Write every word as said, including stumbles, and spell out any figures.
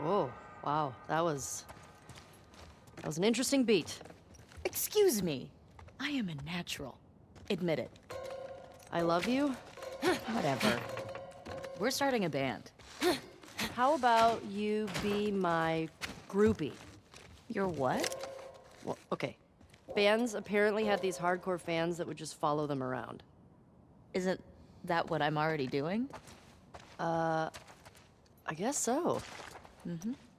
Oh, wow. That was... That was an interesting beat. Excuse me. I am a natural. Admit it. I love you? Whatever. We're starting a band. How about you be my groupie? You're what? Well, okay. Bands apparently had these hardcore fans that would just follow them around. Isn't that what I'm already doing? Uh, I guess so. Mm-hmm.